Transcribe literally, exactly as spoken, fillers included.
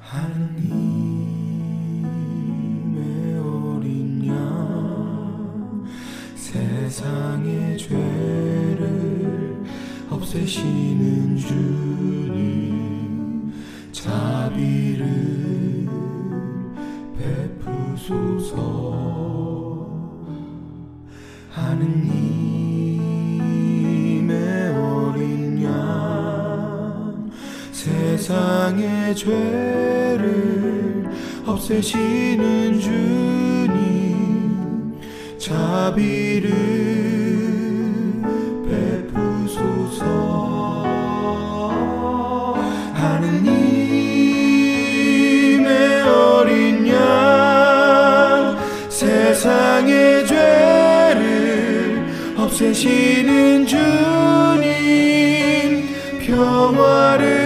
하느님의 어린 양 세상의 죄를 없애시는 주님 자비를 베푸소서. 하느님의 어린 양 세상의 죄를 없애시는 주님 자비를 베푸소서. 하느님의 어린 양 세상의 죄를 없애시는 주님 평화를